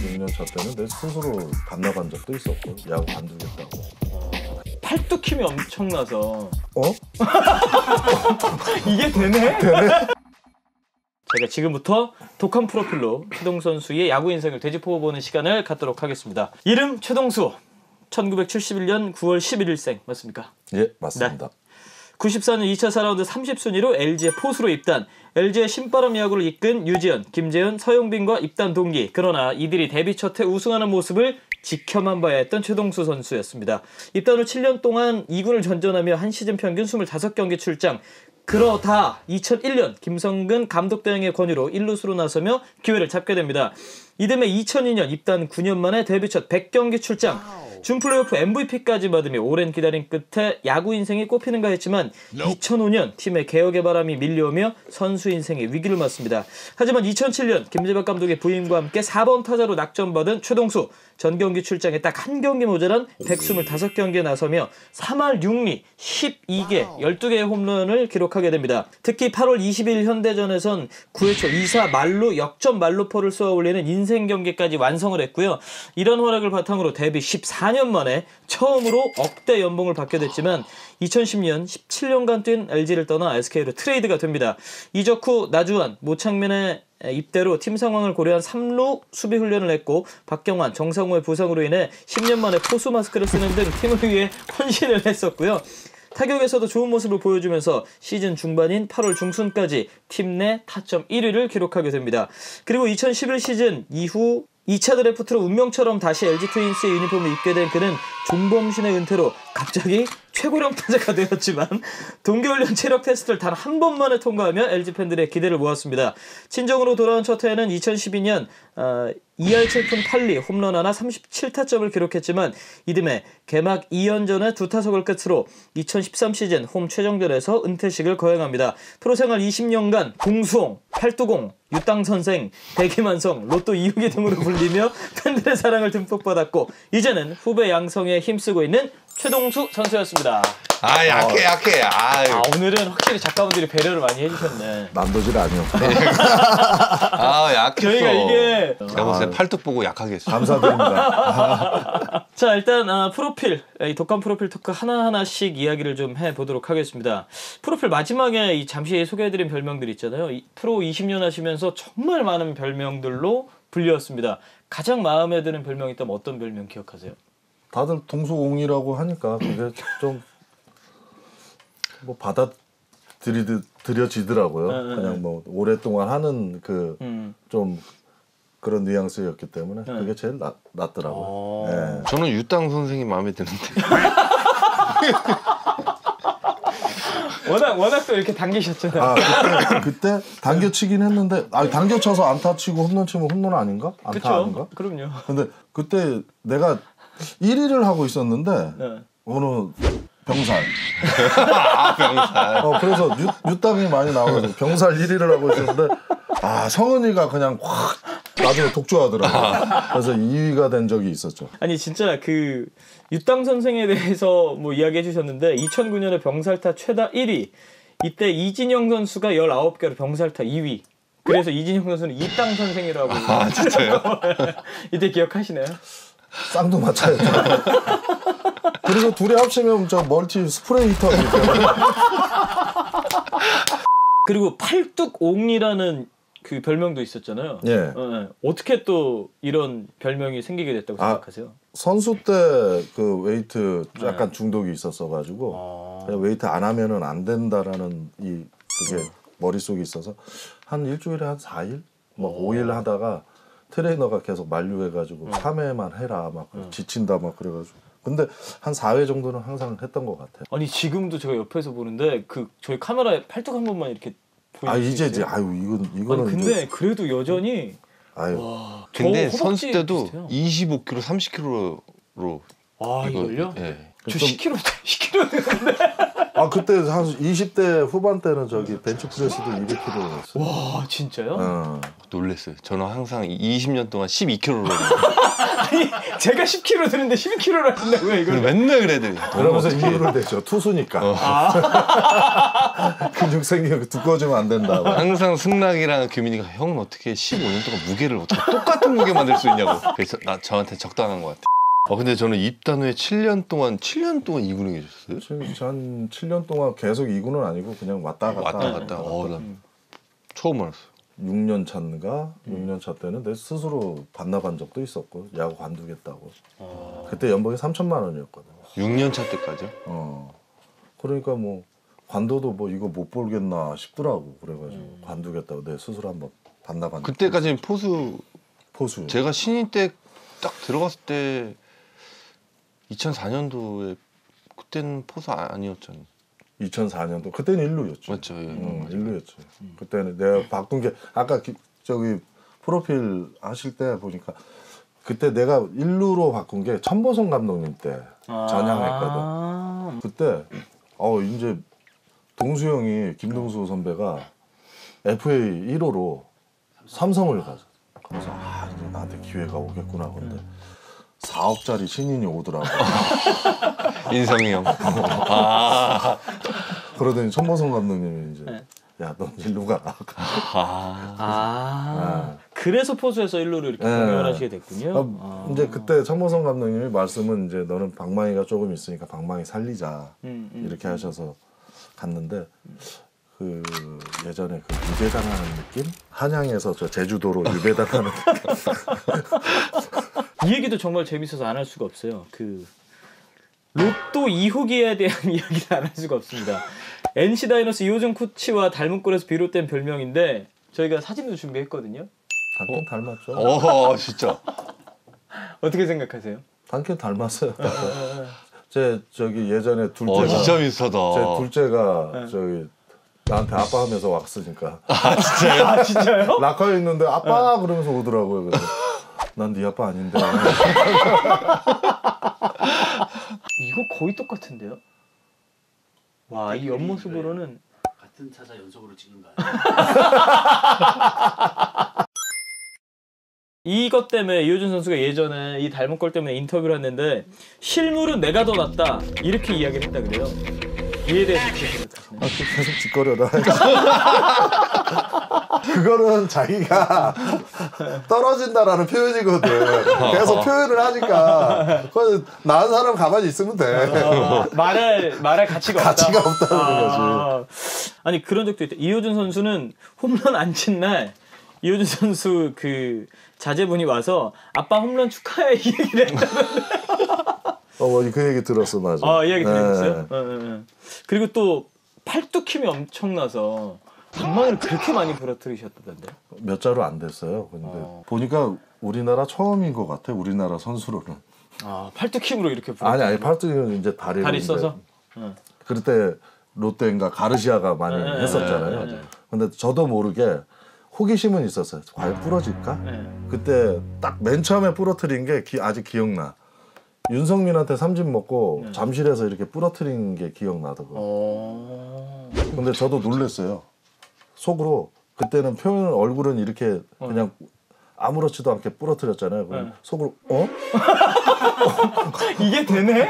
6년 차 때는 내 스스로 감 나간 적도 있었고 야구 관두겠다고. 팔뚝 힘이 엄청나서 어? 이게 되네? 제가 지금부터 독한 프로필로 최동수 선수의 야구 인생을 되짚어보는 시간을 갖도록 하겠습니다. 이름 최동수, 1971년 9월 11일생 맞습니까? 예, 맞습니다. 네. 94년 2차 4라운드 30순위로 LG의 포수로 입단, LG의 신바람 야구를 이끈 유지현, 김재현, 서영빈과 입단 동기. 그러나 이들이 데뷔 첫해 우승하는 모습을 지켜만 봐야 했던 최동수 선수였습니다. 입단 후 7년 동안 2군을 전전하며 한 시즌 평균 25경기 출장. 그러다 2001년 김성근 감독대행의 권유로 1루수로 나서며 기회를 잡게 됩니다. 이듬해 2002년 입단 9년 만에 데뷔 첫 100경기 출장. 준 플레이오프 MVP까지 받으며 오랜 기다림 끝에 야구 인생이 꼽히는가 했지만 2005년 팀의 개혁의 바람이 밀려오며 선수 인생의 위기를 맞습니다. 하지만 2007년 김재박 감독의 부임과 함께 4번 타자로 낙점받은 최동수. 전 경기 출장에 딱 한 경기 모자란 125경기에 나서며 3할 6리 12개 12개의 홈런을 기록하게 됩니다. 특히 8월 20일 현대전에선 9회 초 2사 말루 역전 말루포를 쏘아 올리는 인생 경기까지 완성을 했고요. 이런 활약을 바탕으로 데뷔 14년 만에 처음으로 억대 연봉을 받게 됐지만 2010년 17년간 뛴 LG를 떠나 SK로 트레이드가 됩니다. 이적 후 나주환, 모창민의 입대로 팀 상황을 고려한 3루 수비 훈련을 했고 박경환, 정상우의 부상으로 인해 10년 만에 포수 마스크를 쓰는 등 팀을 위해 헌신을 했었고요. 타격에서도 좋은 모습을 보여주면서 시즌 중반인 8월 중순까지 팀 내 타점 1위를 기록하게 됩니다. 그리고 2011 시즌 이후 2차 드래프트로 운명처럼 다시 LG 트윈스의 유니폼을 입게 된 그는 종범신의 은퇴로 갑자기 최고령 타자가 되었지만 동계훈련 체력 테스트를 단 한 번만에 통과하며 LG 팬들의 기대를 모았습니다. 친정으로 돌아온 첫 해에는 2012년 2할 7푼 8리 홈런 하나 37타점을 기록했지만 이듬해 개막 2연전의 2타석을 끝으로 2013 시즌 홈 최종전에서 은퇴식을 거행합니다. 프로생활 20년간 공수홍, 팔두공, 유땅선생, 대기만성, 로또 2호기 등으로 불리며 팬들의 사랑을 듬뿍 받았고 이제는 후배 양성에 힘쓰고 있는 최동수 선수였습니다. 아 약해. 오늘은 확실히 작가분들이 배려를 많이 해주셨네. 난도질 아니었구나. 아 약했어. 저희가 이게 제가 봤을 때 팔뚝 보고 약하게 했어. 감사드립니다. 자 일단 프로필, 이 독한 프로필 토크 하나하나씩 이야기를 좀 해보도록 하겠습니다. 프로필 마지막에 이 잠시 소개해드린 별명들 있잖아요. 프로 20년 하시면서 정말 많은 별명들로 불렸습니다. 가장 마음에 드는 별명이 있다면 어떤 별명 기억하세요? 다들 동수옹이라고 하니까 그게 좀 뭐 받아들여지더라고요. 그냥 뭐 오랫동안 하는 그 좀 그런 뉘앙스였기 때문에 그게 제일 낫더라고요. 네. 저는 유땅 선생님 마음에 드는데. 워낙 또 이렇게 당기셨잖아요. 그때 당겨치긴 했는데 당겨쳐서 안타 치고 홈런 치면 홈런 아닌가? 안타 그쵸? 아닌가? 그럼요. 근데 그때 내가 1위를 하고 있었는데 어느 병살. 병살. 그래서 유땅이 많이 나와서 병살 1위를 하고 있었는데 성은이가 그냥 확 나중에 독주하더라고요. 그래서 2위가 된 적이 있었죠. 아니 진짜 그 유땅 선생에 대해서 뭐 이야기해 주셨는데 2009년에 병살타 최다 1위. 이때 이진영 선수가 19개로 병살타 2위. 그래서 이진영 선수는 이땅 선생이라고. 아 진짜요? 이때 기억하시나요? 쌍두마차였죠. 그리고 둘이 합치면 저 멀티 스프레이 히터. 그리고 팔뚝옹이라는 그 별명도 있었잖아요. 예. 어떻게 또 이런 별명이 생기게 됐다고 생각하세요? 선수 때 그 웨이트 약간 중독이 있었어가지고 그냥 웨이트 안 하면은 안 된다라는 그게 머릿속에 있어서 한 일주일에 한 4일, 뭐 5일 하다가 트레이너가 계속 만류해가지고 3회만 해라 막 지친다 막 그래가지고 근데 한 4회 정도는 항상 했던 것 같아요. 아니 지금도 제가 옆에서 보는데 그 저희 카메라에 팔뚝 한 번만 이렇게 보여주세요. 이제 이거는 근데 이제, 그래도 여전히 와, 근데 저 선수 때도 비슷해요. 25kg, 30kg로 이걸요? 예. 저 10kg 되는데 아 그때 한 20대 후반 때는 저기 벤치프레스도 200kg 했어요. 와 진짜요? 놀랬어요. 저는 항상 20년 동안 12kg로 아니 제가 10kg 드는데 12kg를 하신다고요 이걸? 맨날 그래야 돼. 그러면서 이유를 대죠. 투수니까. 근육 생기고 두꺼워지면 안 된다고. 항상 승락이랑 규민이가 형은 어떻게 15년 동안 무게를 어떻게 똑같은 무게 만들 수 있냐고. 그래서 저한테 적당한 것 같아. 근데 저는 입단 후에 7년 동안 이 근육이셨어요? 지금 한 7년 동안 계속 2군은 아니고 그냥 왔다 갔다. 난 처음 알았어. 6년 차인가 6년 차 때는 내 스스로 반납한 적도 있었고 야구 관두겠다고. 그때 연봉이 3천만 원이었거든. 6년 차 때까지요? 그러니까 뭐 관둬도 뭐 이거 못 벌겠나 싶더라고. 그래가지고 관두겠다고 내 스스로 한번 반납한. 그때까지는 포수. 제가 신인 때 딱 들어갔을 때 2004년도에 그때는 포수 아니었잖아요. 2004년도 그때는 1루였죠. 맞죠. 예. 1루였죠. 그때는 내가 바꾼 게 아까 저기 프로필 하실 때 보니까 그때 내가 1루로 바꾼 게 천보성 감독님 때 전향했거든. 그때 이제 동수 형이 김동수 선배가 FA 1호로 삼성을 가서 그래서 이제 나한테 기회가 오겠구나. 근데 4억짜리 신인이 오더라고. 인성이 형. 그러더니 천보성 감독님이 이제 야, 넌 일루 가라. 그래서 포수에서 1루를 이렇게 공연하시게 됐군요. 이제 그때 천보성 감독님이 말씀은 이제 너는 방망이가 조금 있으니까 방망이 살리자 이렇게 하셔서 갔는데 그 예전에 그 유배당하는 느낌? 한양에서 저 제주도로 유배당하는 느낌. 이 얘기도 정말 재밌어서 안 할 수가 없어요. 그 로또 2호기에 대한 이야기를 안 할 수가 없습니다. NC 다이노스 이호준 코치와 닮은 꼴에서 비롯된 별명인데 저희가 사진도 준비했거든요. 단ken 닮았죠. 진짜. 어떻게 생각하세요? 단ken 닮았어요. 제 저기 예전에 둘째가 진짜 비슷하다. 제 둘째가 저기 나한테 아빠 하면서 왔으니까. 진짜요? 진짜요? 락커에 있는데 아빠 그러면서 오더라고요. 그래서 난 네 아빠 아닌데. 이거 거의 똑같은데요? 와, 이 옆모습으로는 같은 타자 연속으로 찍은 거 이것 때문에 이호준 선수가 예전에 이 닮은 꼴 때문에 인터뷰를 했는데 실물은 내가 더 낫다 이렇게 이야기를 했다 그래요. 이에 대해서 어떻게 생각하시나요? 계속 짓거려라. 그거는 자기가 떨어진다라는 표현이거든. 계속 표현을 하니까 그건 나은 사람 가만히 있으면 돼. 말할 가치가 없다는 거지. 아니 그런 적도 있다. 이호준 선수는 홈런 안 친 날 이호준 선수 그 자제분이 와서 아빠 홈런 축하해 이 얘기를 했다는데. 그 얘기 들었어, 맞아. 이 얘기 들었어요? 그리고 또 팔뚝힘이 엄청나서 방망이를 그렇게 많이 부러뜨리셨다던데. 몇 자루 안 됐어요. 근데 보니까 우리나라 처음인 것 같아. 우리나라 선수로는. 팔뚝힘으로 이렇게 부러뜨리. 아니 팔뚝은 이제 다리 써서. 그때 롯데인가 가르시아가 많이 했었잖아요. 근데 저도 모르게 호기심은 있었어요. 과연 부러질까? 그때 딱 맨 처음에 부러뜨린 게 아직 기억나. 윤성민한테 삼진 먹고 잠실에서 이렇게 부러뜨린 게 기억나더라고요. 근데 저도 놀랐어요. 속으로 그때는 표현 얼굴은 이렇게 그냥 아무렇지도 않게 부러뜨렸잖아요. 그럼 속으로 이게 되네?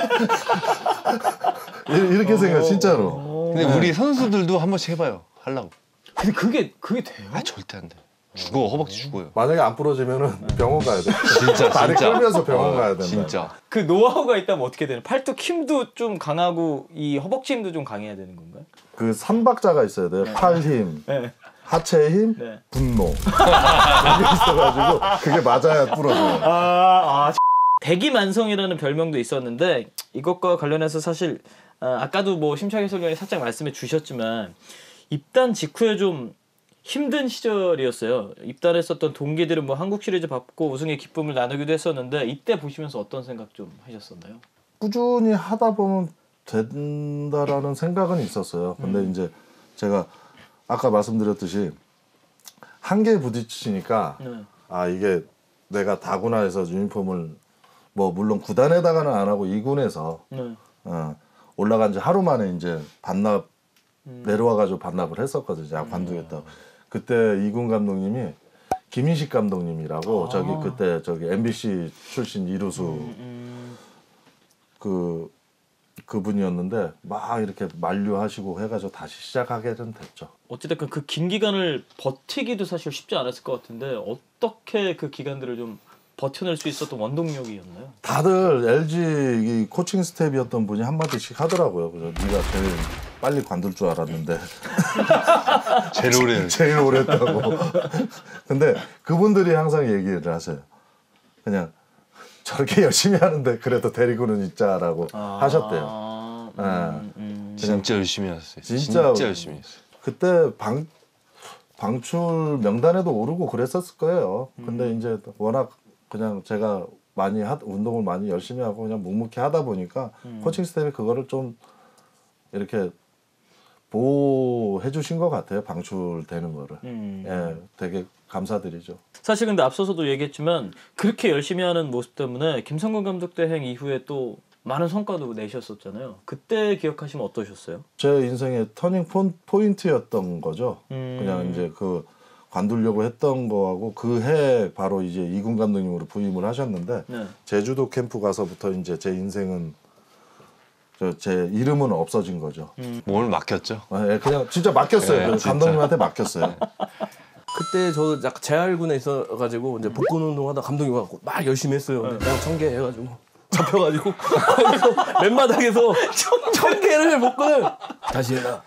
이렇게 생각 진짜로. 근데 우리 선수들도 한 번씩 해봐요. 하려고. 근데 그게 돼요? 절대 안 돼. 죽어. 허벅지 죽어요. 만약에 안 부러지면은 병원 가야 돼. 진짜. 다리 끌면서 병원 가야 된다. 진짜. 그 노하우가 있다면 어떻게 되나요? 팔뚝 힘도 좀 강하고 이 허벅지 힘도 좀 강해야 되는 건가요? 그 3박자가 있어야 돼요. 팔 힘, 하체 힘, 분노. 이게 있어가지고 그게 맞아야 부러져요. 대기만성이라는 별명도 있었는데 이것과 관련해서 사실 아까도 뭐 심창희 해설위원이 살짝 말씀해 주셨지만 입단 직후에 좀 힘든 시절이었어요. 입단했었던 동기들은 뭐 한국 시리즈 받고 우승의 기쁨을 나누기도 했었는데 이때 보시면서 어떤 생각 좀 하셨었나요? 꾸준히 하다 보면 된다라는 생각은 있었어요. 근데 이제 제가 아까 말씀드렸듯이 한계에 부딪히니까 이게 내가 다구나에서 유니폼을 뭐 물론 구단에다가는 안 하고 2군에서 올라간 지 하루 만에 이제 반납 내려와가지고 반납을 했었거든요. 관두겠다고. 그때 이군 감독님이 김인식 감독님이라고 저기 그때 저기 MBC 출신 이루수 그분이었는데 막 이렇게 만류하시고 해가지고 다시 시작하게는 됐죠. 어찌됐건 그 긴 기간을 버티기도 사실 쉽지 않았을 것 같은데 어떻게 그 기간들을 좀 버텨낼 수 있었던 원동력이었나요? 다들 LG 이 코칭 스텝이었던 분이 한마디씩 하더라고요. 그래서 네가 제일 빨리 관둘 줄 알았는데 제일 오래 했다고. 근데 그분들이 항상 얘기를 하세요. 그냥 저렇게 열심히 하는데 그래도 데리고는 있자라고 하셨대요. 진짜 열심히 하셨어요. 진짜 열심히 했어요. 그때 방출 명단에도 오르고 그랬었을 거예요. 근데 이제 워낙 그냥 제가 많이 운동을 많이 열심히 하고 그냥 묵묵히 하다 보니까 코칭 스텝이 그거를 좀 이렇게 보호해 주신 것 같아요. 방출되는 거를. 예, 되게 감사드리죠. 사실 근데 앞서서도 얘기했지만 그렇게 열심히 하는 모습 때문에 김성근 감독 대행 이후에 또 많은 성과도 내셨었잖아요. 그때 기억하시면 어떠셨어요? 제 인생의 터닝 포인트였던 거죠. 그냥 이제 그 관두려고 했던 거하고 그 해 바로 이제 이군 감독님으로 부임을 하셨는데 네. 제주도 캠프 가서부터 이제 제 인생은 제 이름은 없어진 거죠. 뭘 맡겼죠? 예, 그냥 진짜 맡겼어요. 네, 그 진짜. 감독님한테 맡겼어요. 그때 저 약간 재활군에 있어가지고 이제 복근 운동하다 감독이 와갖고 막 열심히 했어요. 내가 청개 해가지고 잡혀가지고 거기서 맨바닥에서 청개를 복근을 다시 해라.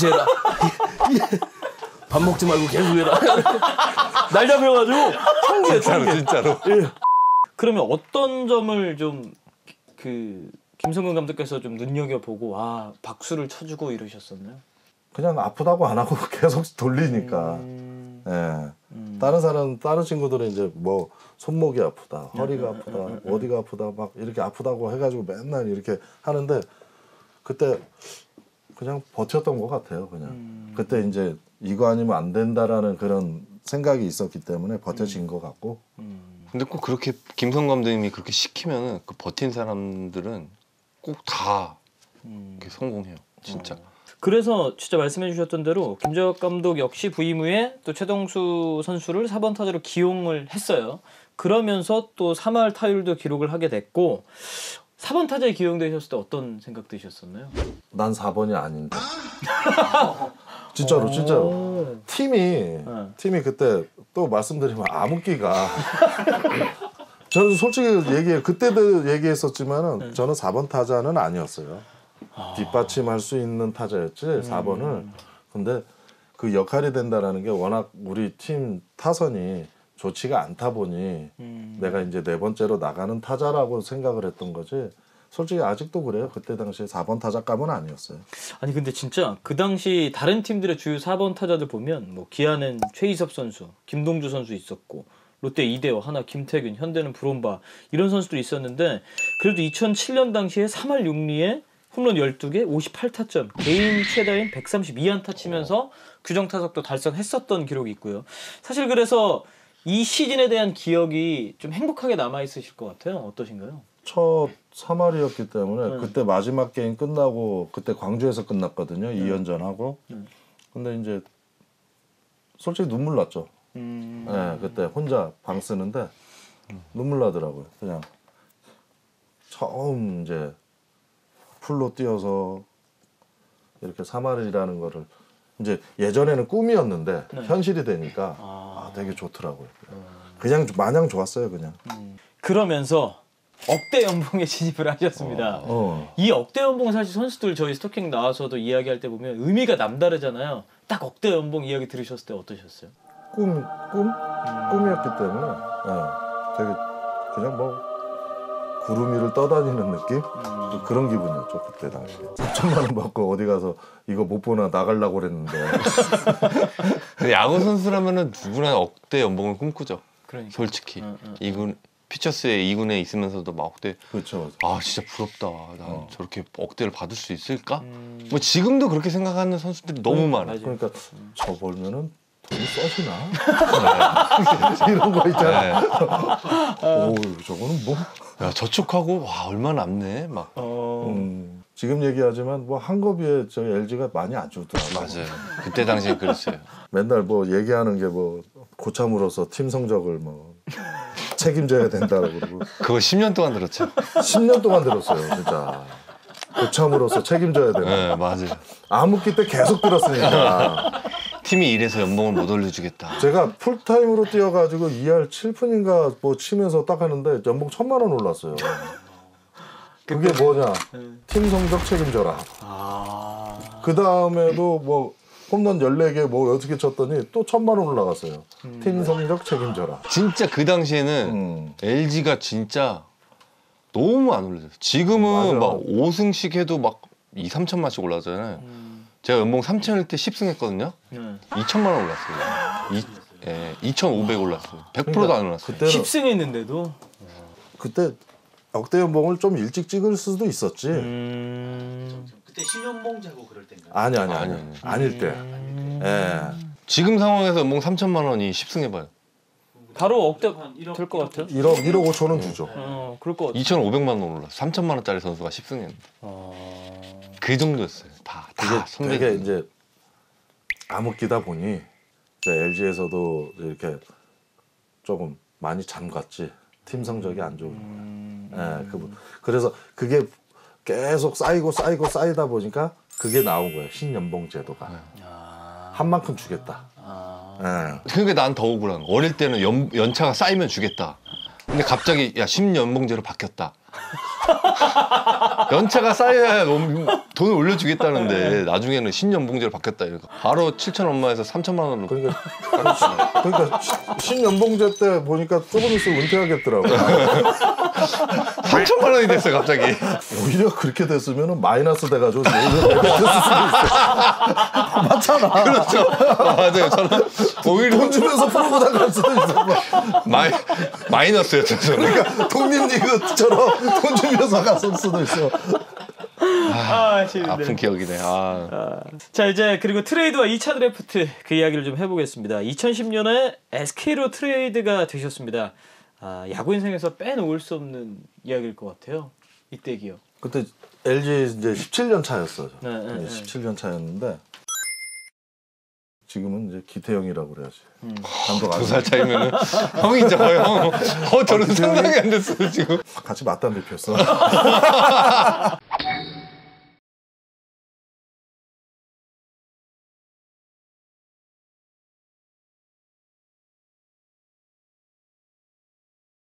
밥 먹지 말고 계속 해라. 날 잡혀가지고 청개. 진짜로. 그러면 어떤 점을 좀 그 김성근 감독께서 좀 눈여겨보고 박수를 쳐주고 이러셨었나요? 그냥 아프다고 안 하고 계속 돌리니까. 예. 다른 친구들은 이제 뭐 손목이 아프다, 허리가 아프다, 어디가 아프다 막 이렇게 아프다고 해가지고 맨날 이렇게 하는데 그때 그냥 버텼던 것 같아요. 그냥 그때 이제 이거 아니면 안 된다라는 그런 생각이 있었기 때문에 버텨진 것 같고. 근데 꼭 그렇게 김성 감독님이 그렇게 시키면은 그 버틴 사람들은 꼭 다 성공해요. 진짜. 그래서 진짜 말씀해 주셨던 대로 김재혁 감독 역시 부임 후에 또 최동수 선수를 4번 타자로 기용을 했어요. 그러면서 또 3할 타율도 기록을 하게 됐고 4번 타자에 기용되셨을 때 어떤 생각 드셨었나요? 난 4번이 아닌데. 진짜로. 팀이 그때 또 말씀드리면 암흑기가 저는 솔직히 그때도 얘기했었지만은 저는 4번 타자는 아니었어요. 뒷받침할 수 있는 타자였지 4번을. 근데 그 역할이 된다라는 게 워낙 우리 팀 타선이 좋지가 않다 보니 내가 이제 네 번째로 나가는 타자라고 생각을 했던 거지. 솔직히 아직도 그래요. 그때 당시에 4번 타자감은 아니었어요. 아니 근데 진짜 그 당시 다른 팀들의 주요 4번 타자들 보면 뭐 기아는 최희섭 선수, 김동주 선수 있었고 롯데 이대호, 하나 김태균, 현대는 브론바 이런 선수들이 있었는데 그래도 2007년 당시에 3할 6리에 홈런 12개, 58타점, 개인 최다인 132안타 치면서 규정 타석도 달성했었던 기록이 있고요. 사실 그래서 이 시즌에 대한 기억이 좀 행복하게 남아 있으실 것 같아요. 어떠신가요? 첫 3할이었기 때문에 그때 마지막 게임 끝나고 그때 광주에서 끝났거든요. 2연전하고. 근데 이제 솔직히 눈물 났죠. 네, 그때 혼자 방 쓰는데 눈물 나더라고요. 그냥 처음 이제 풀로 뛰어서 이렇게 3할이라는 거를 이제 예전에는 꿈이었는데 현실이 되니까 되게 좋더라고요. 그냥 마냥 좋았어요. 그냥. 그러면서 억대 연봉에 진입을 하셨습니다. 이 억대 연봉 사실 선수들 저희 스토킹 나와서도 이야기할 때 보면 의미가 남다르잖아요. 딱 억대 연봉 이야기 들으셨을 때 어떠셨어요? 꿈이었기 때문에 되게 그냥 뭐 구름 위를 떠다니는 느낌? 그런 기분이었죠. 그때 당시에 3천만 원 받고 어디 가서 이거 못 보나 나가려고 그랬는데. 근데 야구 선수라면은 누구나 억대 연봉을 꿈꾸죠. 그러니까. 솔직히 이군 피처스의 2군에 있으면서도 막 억대. 그렇죠. 아 진짜 부럽다. 난 저렇게 억대를 받을 수 있을까? 뭐 지금도 그렇게 생각하는 선수들이 너무 많아요. 그러니까 저 벌면은 돈이 써지나? 이런 거 있잖아. 오, 저거는 뭐? 야 저축하고 와 얼마 남네 막. 지금 얘기하지만 뭐 한 거 비해 저희 LG가 많이 안 좋더라고요. 맞아요. 그때 당시엔 그랬어요. 맨날 뭐 얘기하는 게 뭐 고참으로서 팀 성적을 뭐 책임져야 된다고 그러고 그거 10년 동안 들었죠. 10년 동안 들었어요, 진짜. 고참으로서 책임져야 된다. 네, 맞아요. 암흑기 때 계속 들었으니까. 팀이 이래서 연봉을 못 올려주겠다. 제가 풀타임으로 뛰어가지고 2할 7푼인가 뭐 치면서 딱 하는데 연봉 1,000만 원 올랐어요. 그게 뭐냐? 팀 성적 책임져라. 그 다음에도 뭐 홈런 14개 뭐 어떻게 쳤더니 또 1,000만 원 올라갔어요. 팀 성적 책임져라. 진짜 그 당시에는 LG가 진짜 너무 안 올려요. 지금은 맞아. 막 5승씩 해도 막 2, 3천만씩 올라가잖아요. 제가 연봉 3천일 때 10승 했거든요. 2천만 원 올랐어요. 2,500 올랐어요. 100%도 안 올랐어요. 그때는 10승 했는데도. 그때 역대 연봉을 좀 일찍 찍을 수도 있었지. 그때 신연봉제고 그럴 때인가요? 아니. 아니. 아닐 때. 예. 지금 상황에서 연봉 3천만 원이 10승 해봐요. 바로 억대 한 1억 될 것 같아요. 1억 5천원 주죠. 그럴 것 같아요. 2,500만 원 올랐어. 3천만 원짜리 선수가 10승 했는데. 그 정도였어요. 다 되게 선배들. 이제 암흑기다 보니 이제 LG에서도 이렇게 조금 많이 잠갔지. 팀 성적이 안 좋은 거야. 예, 그래서 그게 계속 쌓이다 보니까 그게 나온 거예요. 신연봉 제도가. 한 만큼 주겠다. 예. 그게 난 더 억울한 거. 어릴 때는 연차가 쌓이면 주겠다. 근데 갑자기 야 10연봉제로 바뀌었다. 연차가 쌓여야 돈을 올려주겠다는데 나중에는 10연봉제로 바뀌었다. 이러니까 바로 7천 얼마에서 3천만 원으로. 그러니까 신연봉제 때 보니까 조금 있으면 은퇴하겠더라고. 3천만 원이 됐어요 갑자기. 오히려 그렇게 됐으면 마이너스 돼가지고 내뱉었을 수도 있어. 맞잖아. 그렇죠. 맞아요. 저는 오히려 돈 주면서 프로보다 갈 수도 있어. 마이너스였죠. 저는. 그러니까 독립리그처럼 돈 주면서 갔을 수도 있어. 재밌네. 아픈 기억이네. 자, 이제 그리고 트레이드와 2차 드래프트 그 이야기를 좀 해보겠습니다. 2010년에 SK로 트레이드가 되셨습니다. 야구 인생에서 빼놓을 수 없는 이야기일 것 같아요. 이때 기억. 그때 LG 이제 17년 차였어. 네. 17년 차였는데 지금은 이제 기태형이라고 그래야지. 감독 아주 2살 차이면은 형이죠 형. 저는 상상이 안 됐어요 지금. 같이 맞담배 폈어.